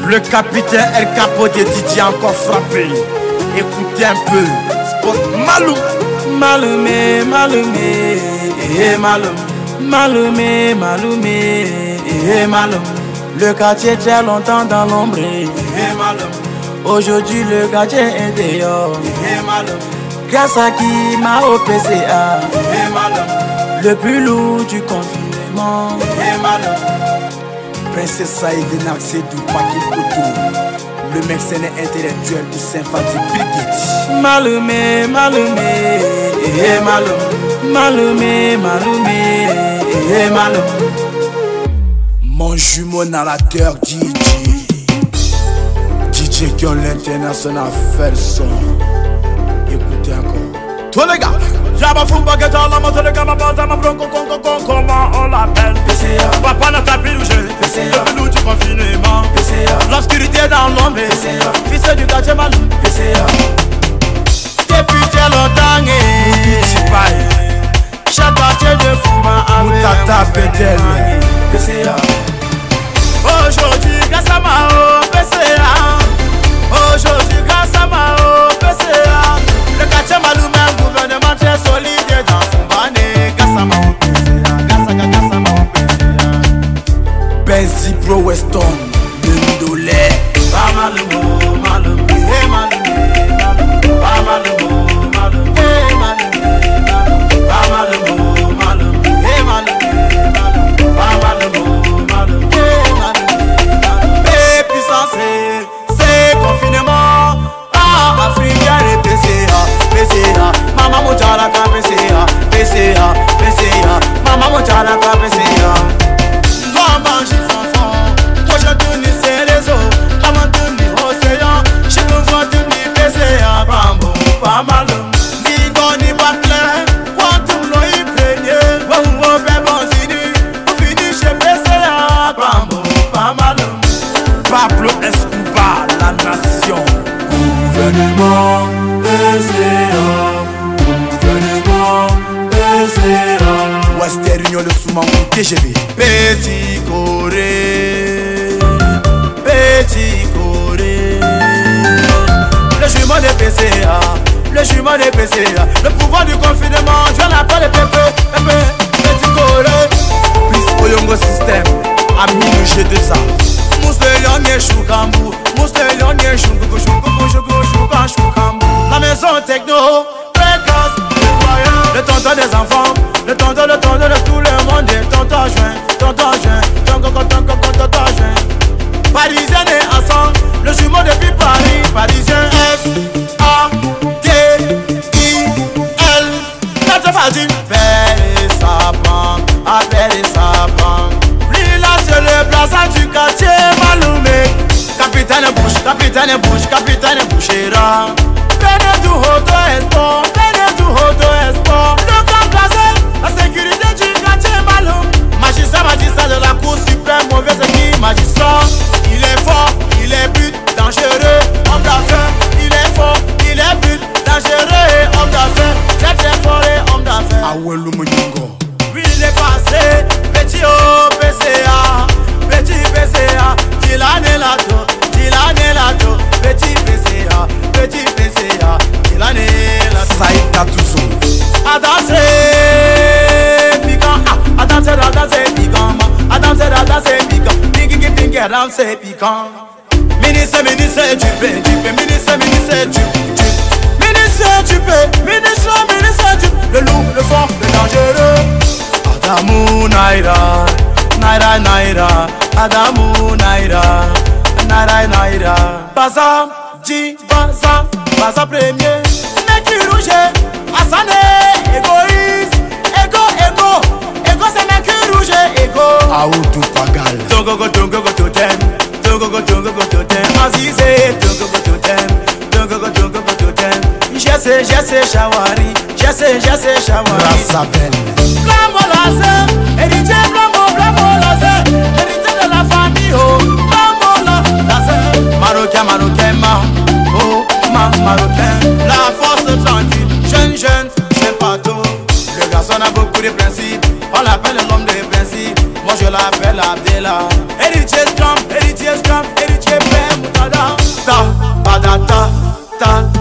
Le capitaine El Capo de DJ encore frappé. Écoutez un peu. Sport Malou. Maloumé, Maloumé, Maloum. Maloumé, Maloumé, Maloum. Le quartier très longtemps dans l'ombre. Maloum. Aujourd'hui le quartier est dehors. Maloum. Grâce à qui m'a au PCA. Le plus lourd du confinement. Princesse Saïd Naksedou Pakil Koto. Le mercenaire intellectuel du Saint-Fati Brigade. Maloumé, Maloumé, Maloum. Maloumé, Maloumé, Maloum. Mon jumeau narrateur DJ qui ont l'international faire son. Écoutez encore. Toi les gars. J'abba fou baguette à la moto, les gars, ma base à ma bronco, comment on l'appelle? PCA. Papa n'a tapis rouge, PCA. Le loup du confinement, PCA. L'obscurité dans l'ombre, PCA. Fils du quartier Malou, PCA. Depuis très longtemps, chaque quartier de Fouma avec PCA. Aujourd'hui, grâce à Mao, PCA. Aujourd'hui, grâce à Mao, PCA. Le quartier Malou, même gouvernement très solide dans Foumbané. Grâce à Mao, PCA. Grâce à Mao, PCA. Benzi Pro Weston, le Ndolé. Pas Malou, Malou, eh Malou, pas Malou, Malou, eh Malou, pas Malou, Malou, eh Malou, pas Malou, Malou, eh Malou. Et puissance, c'est confinement. Ah, Africain et PCA, Mama Moutaraka PCA, Mama Moutaraka PCA. Dois manger fanfan, moi je tourne ces réseaux, maman tourne océan, je me vois tourner PCA, bambo, pas mal. Ni bon ni pas clair, quand tout l'eau y prenne, on fait bon zini, on finit chez PCA, bambo, pas mal. Pablo Escobar, la nation, gouvernement PCA. Western Union de Soumanou TGV. Petit Corée, Petit Corée. Le jumeau des PCA, le jumeau des PCA. Le pouvoir du confinement, Dieu l'appelle Pépé, Petit Corée. Plus Oyongo System, ami le jeu de ça. Moustelion n'est choukambu, Moustelion n'est choukambu. La maison techno, précoce, le tonton des enfants, le tonton de tout le monde, tonton juin, Parisien et ensemble, le jumeau depuis Paris, Parisien F-A-D-I-L. Notre famille, belle et sapin, lui là sur le plaza du quartier Maloumé. Capitaine Bouchera. Venez du Hoto Esport, le camp placé, la sécurité du quartier Maloum. Magistrat de la Cour suprême, mauvais équipe, magistrat. Il est fort, il est but, dangereux, homme d'affaires. Il est fort, il est but, dangereux et homme d'affaires. Très très fort et homme d'affaires. Awelou Mouniongo. Oui, il est passé, petit au PCA, Dylan Lato, petit PCA, Dylan Lato. Saïd Tatouzou. A danser, piquant, a danser, piquant. Ministre, tu peux, le loup, le fort, le dangereux. Adamou Naira, Adamou Naira. Baza premier. Mec rouge, Assané, égoïste. Ego c'est mec rouge, ego. Aoutou Pagal. Tongo totem. Azizé, tongo totem. Jesse Chawari. Rassabel. Blambo laser, héritier blambo laser. Héritier de la famille, oh. Blambo laser. Marocain, Marocain. La force tranquille, jeune, j'aime pas tout. Le garçon a beaucoup de principes, on l'appelle l'homme de principes. Moi je l'appelle Abdella. Héritier scrum, héritier Satan